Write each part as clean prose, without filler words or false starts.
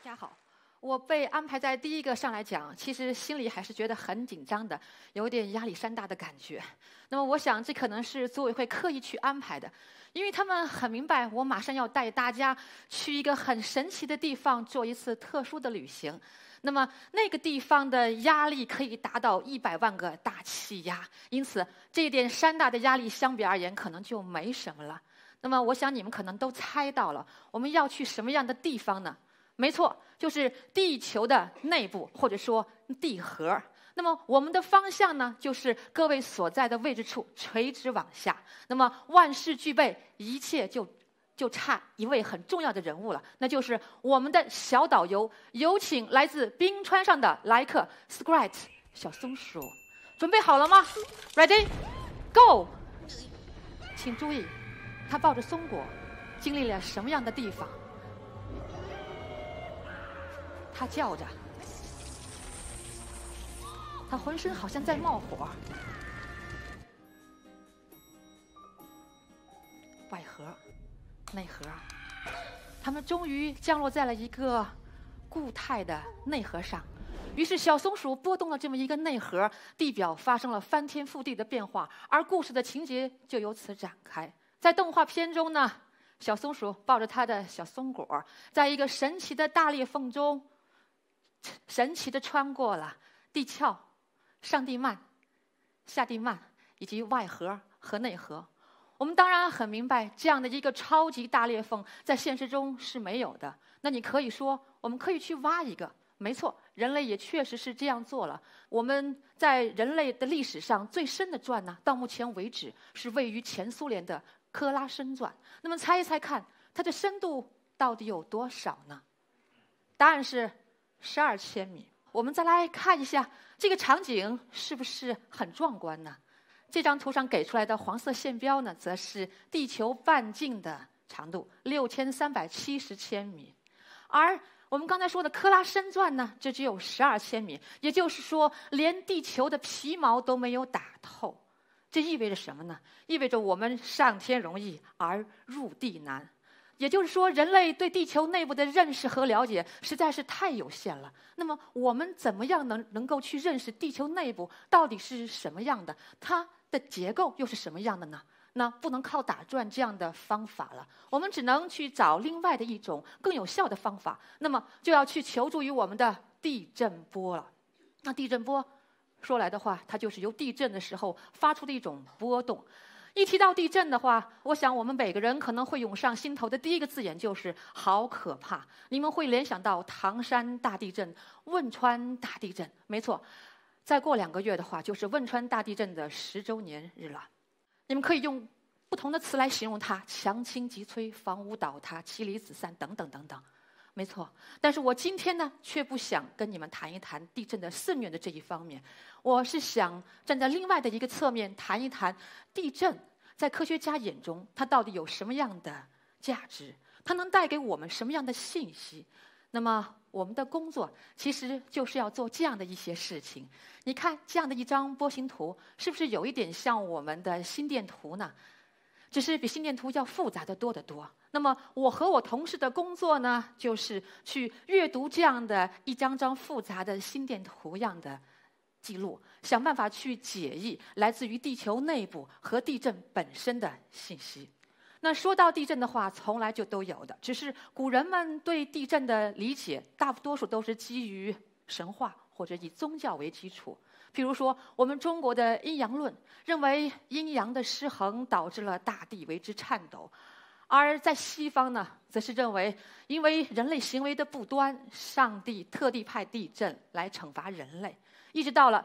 家好，我被安排在第一个上来讲，其实心里还是觉得很紧张的，有点压力山大的感觉。那么我想这可能是组委会刻意去安排的，因为他们很明白我马上要带大家去一个很神奇的地方做一次特殊的旅行。那么那个地方的压力可以达到100万个大气压，因此这一点山大的压力相比而言可能就没什么了。那么我想你们可能都猜到了，我们要去什么样的地方呢？没错，就是地球的内部，或者说地核。那么我们的方向呢，就是各位所在的位置处垂直往下。那么万事俱备，一切就差一位很重要的人物了，那就是我们的小导游。有请来自冰川上的来客 Scrat 小松鼠，准备好了吗 ？Ready, go！ 请注意，他抱着松果，经历了什么样的地方？他叫着，他浑身好像在冒火。外核、内核，他们终于降落在了一个固态的内核上。于是小松鼠拨动了这么一个内核，地表发生了翻天覆地的变化，而故事的情节就由此展开。在动画片中呢，小松鼠抱着它的小松果，在一个神奇的大裂缝中神奇地穿过了地壳、上地幔、下地幔以及外核和内核。我们当然很明白，这样的一个超级大裂缝在现实中是没有的。那你可以说，我们可以去挖一个。没错，人类也确实是这样做了。我们在人类的历史上最深的钻呢，到目前为止是位于前苏联的科拉深钻。那么猜一猜看，它的深度到底有多少呢？答案是12千米。我们再来看一下这个场景是不是很壮观呢？这张图上给出来的黄色线标呢，则是地球半径的长度，6370千米。而我们刚才说的科拉深钻呢，这只有12千米，也就是说，连地球的皮毛都没有打透。这意味着什么呢？意味着我们上天容易而入地难。也就是说，人类对地球内部的认识和了解实在是太有限了。那么，我们怎么样能够去认识地球内部到底是什么样的？它的结构又是什么样的呢？那不能靠打转这样的方法了，我们只能去找另外的一种更有效的方法。那么，就要去求助于我们的地震波了。那地震波说来的话，它就是由地震的时候发出的一种波动。一提到地震的话，我想我们每个人可能会涌上心头的第一个字眼就是好可怕。你们会联想到唐山大地震、汶川大地震。没错，再过2个月的话，就是汶川大地震的10周年日了。你们可以用不同的词来形容它：强倾急摧、房屋倒塌、妻离子散等等等等。没错，但是我今天呢，却不想跟你们谈一谈地震的肆虐的这一方面，我是想站在另外的一个侧面谈一谈地震在科学家眼中它到底有什么样的价值，它能带给我们什么样的信息。那么我们的工作其实就是要做这样的一些事情。你看这样的一张波形图，是不是有一点像我们的心电图呢？只是比心电图要复杂的多得多。那么我和我同事的工作呢，就是去阅读这样的一张张复杂的心电图样的记录，想办法去解译来自于地球内部和地震本身的信息。那说到地震的话，从来就都有的，只是古人们对地震的理解，大多数都是基于神话或者以宗教为基础。譬如说，我们中国的阴阳论认为阴阳的失衡导致了大地为之颤抖，而在西方呢，则是认为因为人类行为的不端，上帝特地派地震来惩罚人类。一直到了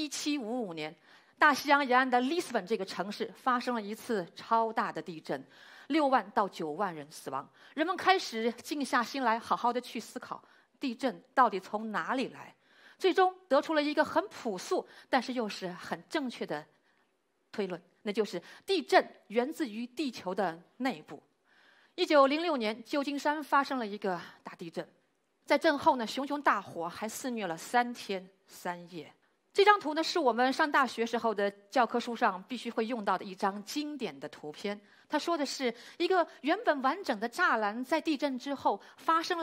1755年，大西洋沿岸的里斯本这个城市发生了一次超大的地震，6万到9万人死亡。人们开始静下心来，好好的去思考地震到底从哪里来。最终得出了一个很朴素，但是又是很正确的推论，那就是地震源自于地球的内部。1906年，旧金山发生了一个大地震，在震后呢，熊熊大火还肆虐了3天3夜。这张图呢，是我们上大学时候的教科书上必须会用到的一张经典的图片。它说的是一个原本完整的栅栏在地震之后发生了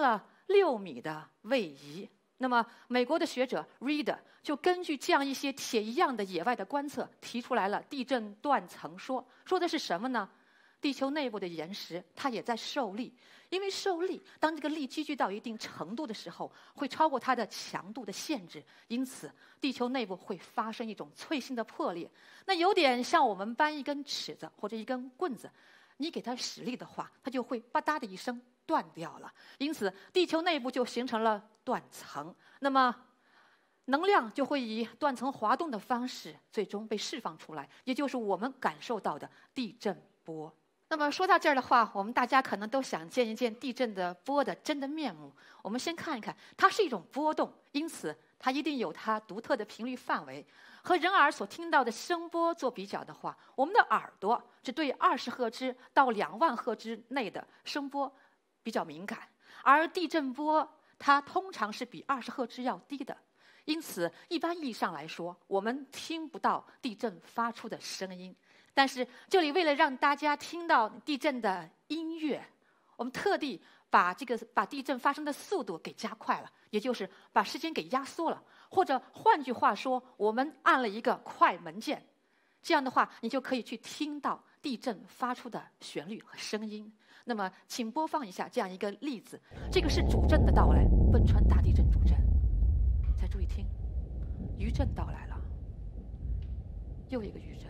6米的位移。那么，美国的学者 Reed 就根据这样一些铁一样的野外的观测，提出来了地震断层说。说的是什么呢？地球内部的岩石它也在受力，因为受力，当这个力积聚到一定程度的时候，会超过它的强度的限制，因此地球内部会发生一种脆性的破裂。那有点像我们搬一根尺子或者一根棍子，你给它使力的话，它就会吧嗒的一声断掉了。因此，地球内部就形成了断层。那么，能量就会以断层滑动的方式最终被释放出来，也就是我们感受到的地震波。那么说到这儿的话，我们大家可能都想见一见地震的波的真的面目。我们先看一看，它是一种波动，因此它一定有它独特的频率范围。和人耳所听到的声波做比较的话，我们的耳朵只对20赫兹到2万赫兹内的声波比较敏感，而地震波它通常是比20赫兹要低的。因此，一般意义上来说，我们听不到地震发出的声音。但是这里为了让大家听到地震的音乐，我们特地把地震发生的速度给加快了，也就是把时间给压缩了。或者换句话说，我们按了一个快门键，这样的话，你就可以去听到地震发出的旋律和声音。那么，请播放一下这样一个例子，这个是主震的到来，汶川大地震主震。再注意听，余震到来了，又一个余震。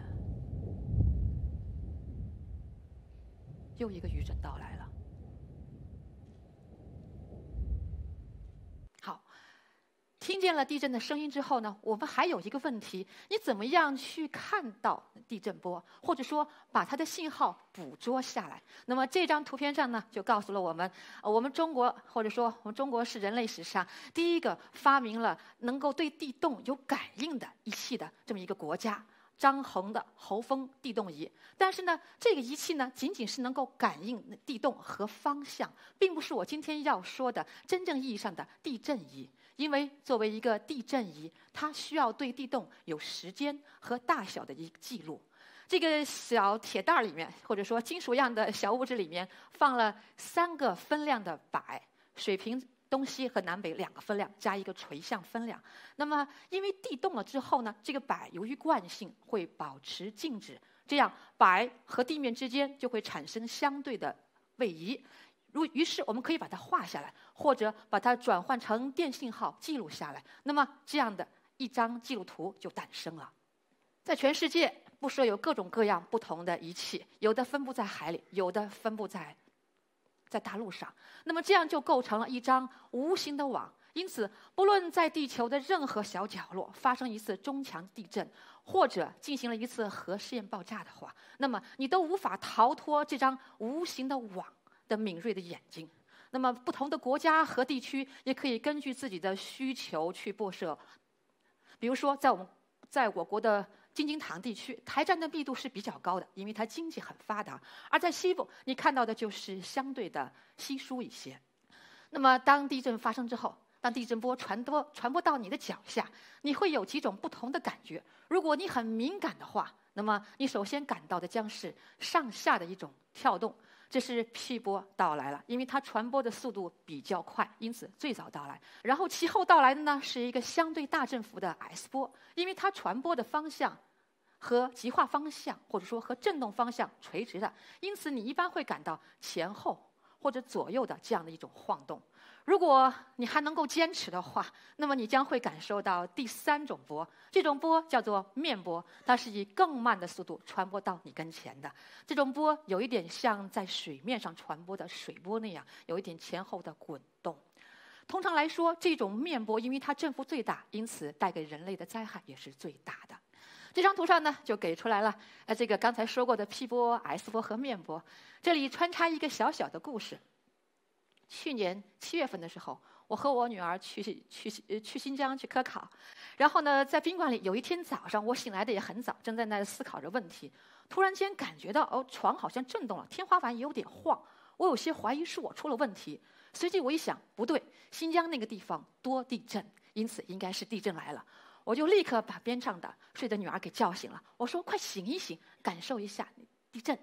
又一个余震到来了。好，听见了地震的声音之后呢，我们还有一个问题：你怎么样去看到地震波，或者说把它的信号捕捉下来？那么这张图片上呢，就告诉了我们，我们中国或者说我们中国是人类史上第一个发明了能够对地动有感应的仪器的这么一个国家。张衡的侯风地动仪，但是呢，这个仪器呢，仅仅是能够感应地动和方向，并不是我今天要说的真正意义上的地震仪。因为作为一个地震仪，它需要对地动有时间和大小的一个记录。这个小铁袋里面，或者说金属样的小物质里面，放了3个分量的摆，水平东西和南北2个分量，加一个垂向分量。那么，因为地动了之后呢，这个摆由于惯性会保持静止，这样摆和地面之间就会产生相对的位移。于是我们可以把它画下来，或者把它转换成电信号记录下来。那么这样的一张记录图就诞生了。在全世界不说有各种各样不同的仪器，有的分布在海里，有的分布在大陆上，那么这样就构成了一张无形的网。因此，不论在地球的任何小角落发生一次中强地震，或者进行了一次核试验爆炸的话，那么你都无法逃脱这张无形的网的敏锐的眼睛。那么，不同的国家和地区也可以根据自己的需求去布设。比如说，在我国的京津唐地区，台站的密度是比较高的，因为它经济很发达；而在西部，你看到的就是相对的稀疏一些。那么，当地震发生之后，当地震波传播到你的脚下，你会有几种不同的感觉。如果你很敏感的话，那么你首先感到的将是上下的一种跳动，这是 P 波到来了，因为它传播的速度比较快，因此最早到来。然后其后到来的呢是一个相对大振幅的 S 波，因为它传播的方向和极化方向或者说和振动方向垂直的，因此你一般会感到前后或者左右的这样的一种晃动。如果你还能够坚持的话，那么你将会感受到第3种波，这种波叫做面波，它是以更慢的速度传播到你跟前的。这种波有一点像在水面上传播的水波那样，有一点前后的滚动。通常来说，这种面波因为它振幅最大，因此带给人类的灾害也是最大的。这张图上呢，就给出来了这个刚才说过的 P 波、S 波和面波。这里穿插一个小小的故事。去年7月份的时候，我和我女儿去新疆去科考，然后呢，在宾馆里有一天早上，我醒来的也很早，正在那思考着问题，突然间感觉到床好像震动了，天花板也有点晃，我有些怀疑是我出了问题。随即我一想，不对，新疆那个地方多地震，因此应该是地震来了。我就立刻把边上的睡的女儿给叫醒了，我说：“快醒一醒，感受一下地震。”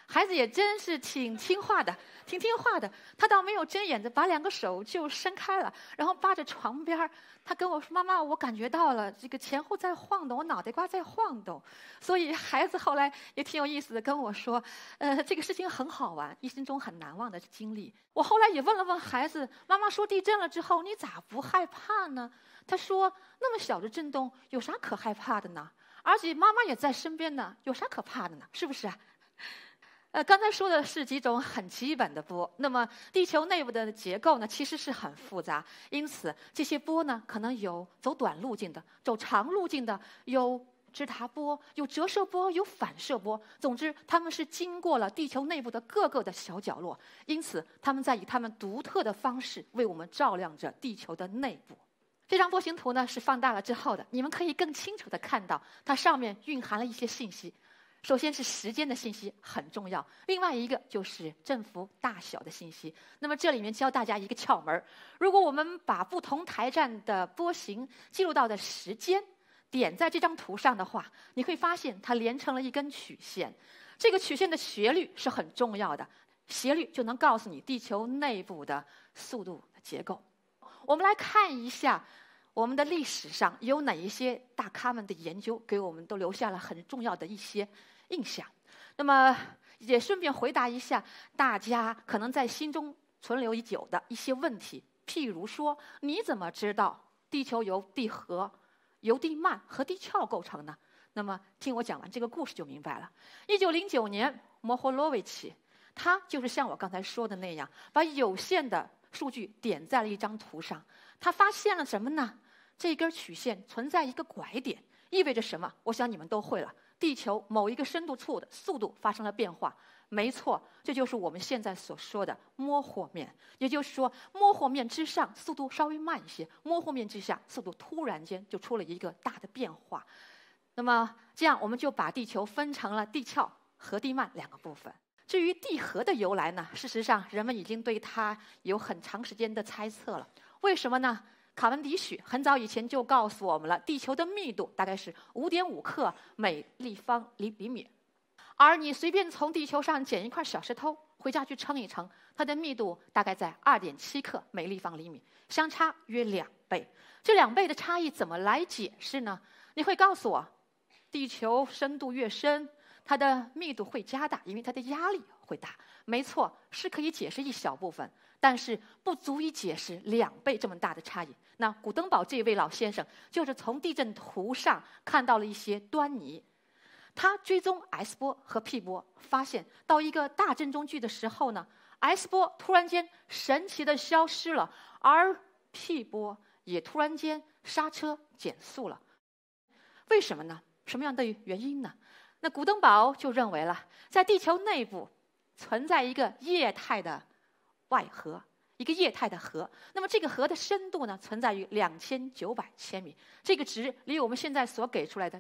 孩子也真是挺听话的，他倒没有睁眼的，把2个手就伸开了，然后扒着床边儿。他跟我说：“妈妈，我感觉到了这个前后在晃动，我脑袋瓜在晃动。”所以孩子后来也挺有意思的跟我说：“这个事情很好玩，一生中很难忘的经历。”我后来也问了问孩子：“妈妈说地震了之后，你咋不害怕呢？”他说：“那么小的震动，有啥可害怕的呢？而且妈妈也在身边呢，有啥可怕的呢？是不是啊？”刚才说的是几种很基本的波，那么地球内部的结构呢，其实是很复杂，因此这些波呢，可能有走短路径的，走长路径的，有直达波，有折射波，有反射波。总之，它们是经过了地球内部的各个的小角落，因此它们在以它们独特的方式为我们照亮着地球的内部。这张波形图呢是放大了之后的，你们可以更清楚地看到，它上面蕴含了一些信息。首先是时间的信息很重要，另外一个就是振幅大小的信息。那么这里面教大家一个窍门：如果我们把不同台站的波形记录到的时间点在这张图上的话，你会发现它连成了一根曲线。这个曲线的斜率是很重要的，斜率就能告诉你地球内部的速度的结构。我们来看一下我们的历史上有哪一些大咖们的研究给我们都留下了很重要的一些印象。那么也顺便回答一下大家可能在心中存留已久的一些问题，譬如说，你怎么知道地球由地核、由地幔和地壳构成呢？那么听我讲完这个故事就明白了。1909年，摩霍洛维奇他就是像我刚才说的那样，把有限的数据点在了一张图上。他发现了什么呢？这根曲线存在一个拐点，意味着什么？我想你们都会了。地球某一个深度处的速度发生了变化，没错，这就是我们现在所说的摸惑面。也就是说，摸惑面之上速度稍微慢一些，摸惑面之下速度突然间就出了一个大的变化。那么这样我们就把地球分成了地壳和地幔2个部分。至于地核的由来呢，事实上人们已经对它有很长时间的猜测了。为什么呢？卡文迪许很早以前就告诉我们了，地球的密度大概是5.5克每立方厘米，而你随便从地球上捡一块小石头回家去称一称，它的密度大概在2.7克每立方厘米，相差约2倍。这2倍的差异怎么来解释呢？你会告诉我，地球深度越深，它的密度会加大，因为它的压力会大。没错，是可以解释一小部分，但是不足以解释2倍这么大的差异。那古登堡这位老先生就是从地震图上看到了一些端倪。他追踪 S 波和 P 波，发现到一个大震中距的时候呢， S 波突然间神奇的消失了，而 P 波也突然间刹车减速了。为什么呢？什么样的原因呢？那古登堡就认为了，在地球内部存在一个液态的外核，一个液态的核。那么这个核的深度呢，存在于2900千米，这个值离我们现在所给出来的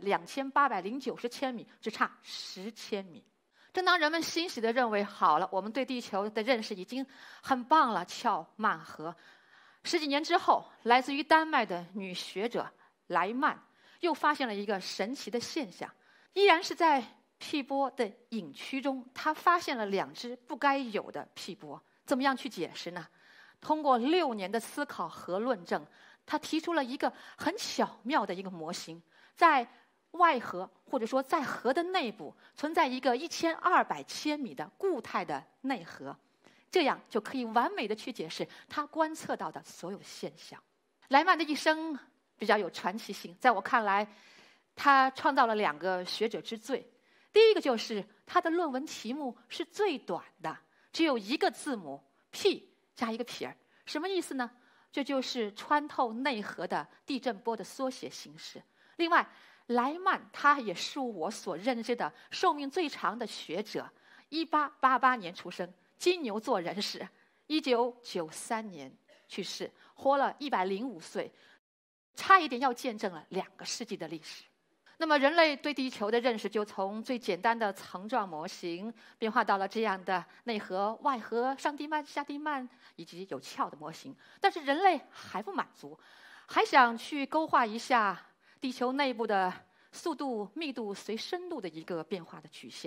2890千米只差10千米。正当人们欣喜地认为好了，我们对地球的认识已经很棒了，壳幔核。10几年之后，来自于丹麦的女学者莱曼又发现了一个神奇的现象，依然是在 P 波的隐区中，他发现了2只不该有的 P 波。怎么样去解释呢？通过6年的思考和论证，他提出了一个很巧妙的一个模型，在外核或者说在核的内部存在一个1200千米的固态的内核，这样就可以完美的去解释他观测到的所有现象。莱曼的一生比较有传奇性，在我看来，他创造了2个学者之最。第一个就是他的论文题目是最短的，只有1个字母 P 加一个撇儿，什么意思呢？这就是穿透内核的地震波的缩写形式。另外，莱曼他也是我所认知的寿命最长的学者，1888年出生，金牛座人士，1993年去世，活了105岁，差一点要见证了2个世纪的历史。那么人类对地球的认识就从最简单的层状模型变化到了这样的内核、外核、上地幔、下地幔以及有壳的模型。但是人类还不满足，还想去勾画一下地球内部的速度、密度随深度的一个变化的曲线。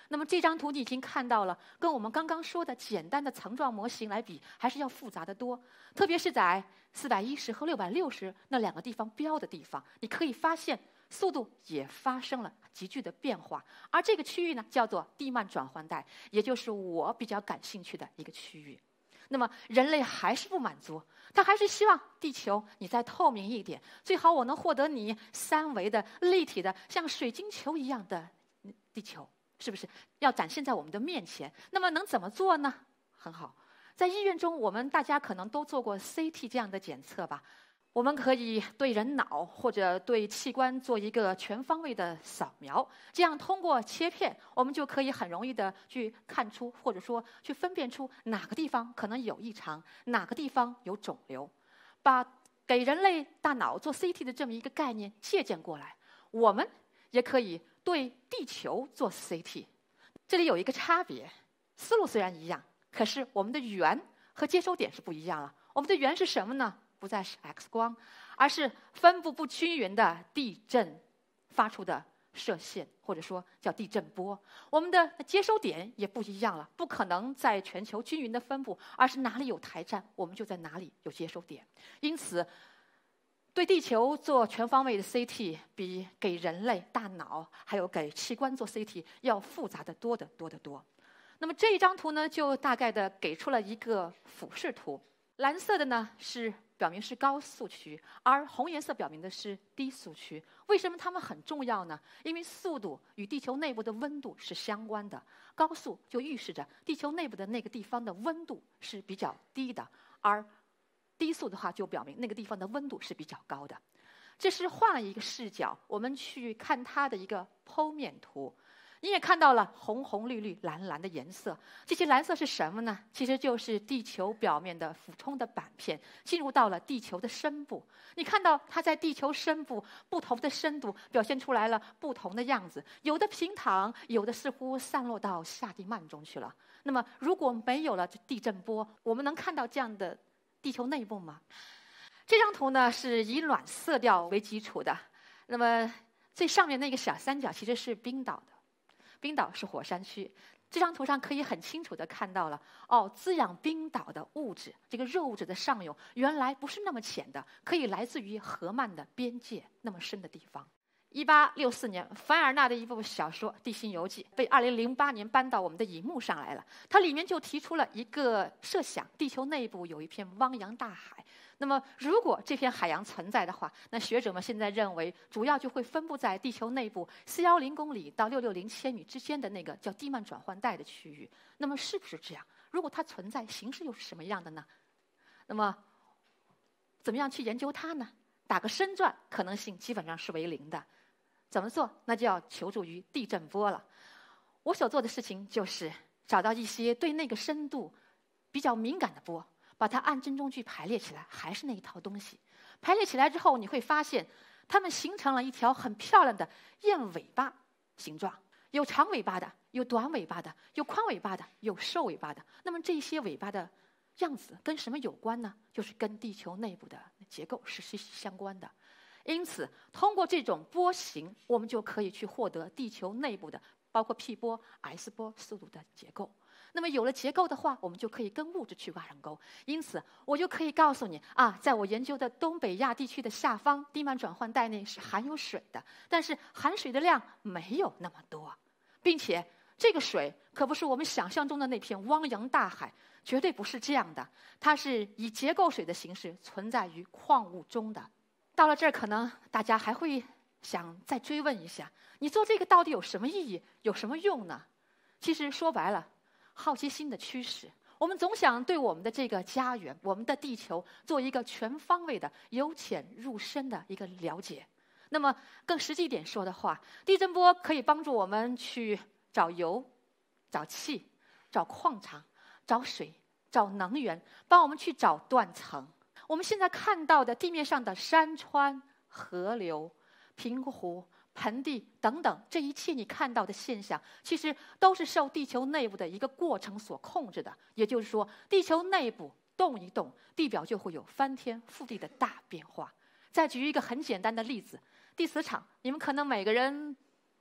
那么这张图你已经看到了，跟我们刚刚说的简单的层状模型来比，还是要复杂得多。特别是在410和660那2个地方标的地方，你可以发现速度也发生了急剧的变化。而这个区域呢，叫做地幔转换带，也就是我比较感兴趣的一个区域。那么人类还是不满足，他还是希望地球你再透明一点，最好我能获得你3维的立体的像水晶球一样的地球，是不是要展现在我们的面前？那么能怎么做呢？很好，在医院中，我们大家可能都做过 CT 这样的检测吧。我们可以对人脑或者对器官做一个全方位的扫描，这样通过切片，我们就可以很容易的去看出，或者说去分辨出哪个地方可能有异常，哪个地方有肿瘤。把给人类大脑做 CT 的这么一个概念借鉴过来，我们也可以对地球做 CT。这里有一个差别，思路虽然一样，可是我们的源和接收点是不一样了。我们的源是什么呢？不再是 X 光，而是分布不均匀的地震发出的射线，或者说叫地震波。我们的接收点也不一样了，不可能在全球均匀的分布，而是哪里有台站，我们就在哪里有接收点。因此，对地球做全方位的 CT， 比给人类大脑还有给器官做 CT 要复杂的多得多得多。那么这一张图呢，就大概的给出了一个俯视图。蓝色的呢是表明是高速区，而红颜色表明的是低速区。为什么它们很重要呢？因为速度与地球内部的温度是相关的，高速就预示着地球内部的那个地方的温度是比较低的，而低速的话就表明那个地方的温度是比较高的。这是换了一个视角，我们去看它的一个剖面图。你也看到了红红绿绿蓝蓝的颜色，这些蓝色是什么呢？其实就是地球表面的俯冲的板片进入到了地球的深部。你看到它在地球深部不同的深度表现出来了不同的样子，有的平躺，有的似乎散落到下地幔中去了。那么如果没有了地震波，我们能看到这样的地球内部吗？这张图呢是以暖色调为基础的，那么最上面那个小三角其实是冰岛的。冰岛是火山区，这张图上可以很清楚地看到了，滋养冰岛的物质，这个热物质的上涌，原来不是那么浅的，可以来自于荷曼的边界那么深的地方。1864年，凡尔纳的一部小说《地心游记》被2008年搬到我们的荧幕上来了。它里面就提出了一个设想：地球内部有一片汪洋大海。那么，如果这片海洋存在的话，那学者们现在认为，主要就会分布在地球内部410公里到660千米之间的那个叫地幔转换带的区域。那么，是不是这样？如果它存在，形式又是什么样的呢？那么，怎么样去研究它呢？打个深钻，可能性基本上是为0的。怎么做？那就要求助于地震波了。我所做的事情就是找到一些对那个深度比较敏感的波，把它按帧中距排列起来，还是那一套东西。排列起来之后，你会发现，它们形成了一条很漂亮的燕尾巴形状，有长尾巴的，有短尾巴的，有宽尾巴的，有瘦尾巴的。那么这些尾巴的样子跟什么有关呢？就是跟地球内部的结构是息息相关的。因此，通过这种波形，我们就可以去获得地球内部的包括 P 波、S 波速度的结构。那么有了结构的话，我们就可以跟物质去挖上钩。因此，我就可以告诉你啊，在我研究的东北亚地区的下方地幔转换带内是含有水的，但是含水的量没有那么多，并且这个水可不是我们想象中的那片汪洋大海，绝对不是这样的，它是以结构水的形式存在于矿物中的。到了这儿，可能大家还会想再追问一下，你做这个到底有什么意义，有什么用呢？其实说白了，好奇心的驱使，我们总想对我们的这个家园，我们的地球做一个全方位的由浅入深的一个了解。那么更实际一点说的话，地震波可以帮助我们去找油、找气、找矿场、找水、找能源，帮我们去找断层。我们现在看到的地面上的山川、河流、平湖、盆地等等，这一切你看到的现象，其实都是受地球内部的一个过程所控制的。也就是说，地球内部动一动，地表就会有翻天覆地的大变化。再举一个很简单的例子，地磁场，你们可能每个人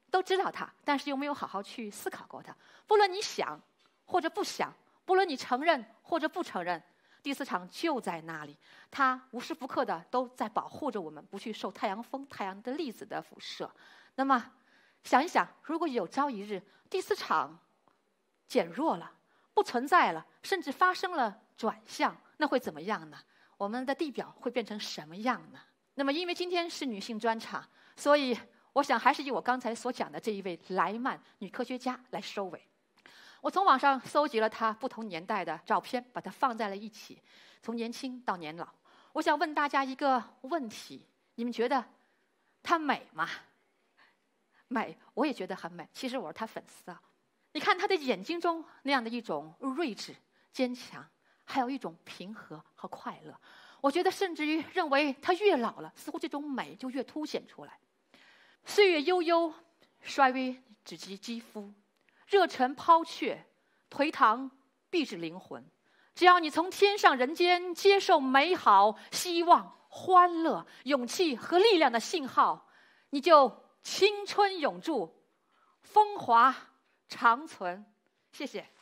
都知道它，但是又没有好好去思考过它。不论你想或者不想，不论你承认或者不承认，第四场就在那里，它无时不刻的都在保护着我们，不去受太阳风、太阳的粒子的辐射。那么，想一想，如果有朝一日第四场减弱了，不存在了，甚至发生了转向，那会怎么样呢？我们的地表会变成什么样呢？那么，因为今天是女性专场，所以我想还是以我刚才所讲的这一位莱曼女科学家来收尾。我从网上搜集了她不同年代的照片，把它放在了一起，从年轻到年老。我想问大家一个问题：你们觉得她美吗？美，我也觉得很美。其实我是她粉丝啊。你看她的眼睛中那样的一种睿智、坚强，还有一种平和和快乐。我觉得甚至于认为她越老了，似乎这种美就越凸显出来。岁月悠悠，衰微只及肌肤，热忱抛却，颓唐必至灵魂。只要你从天上人间接受美好、希望、欢乐、勇气和力量的信号，你就青春永驻，风华长存。谢谢。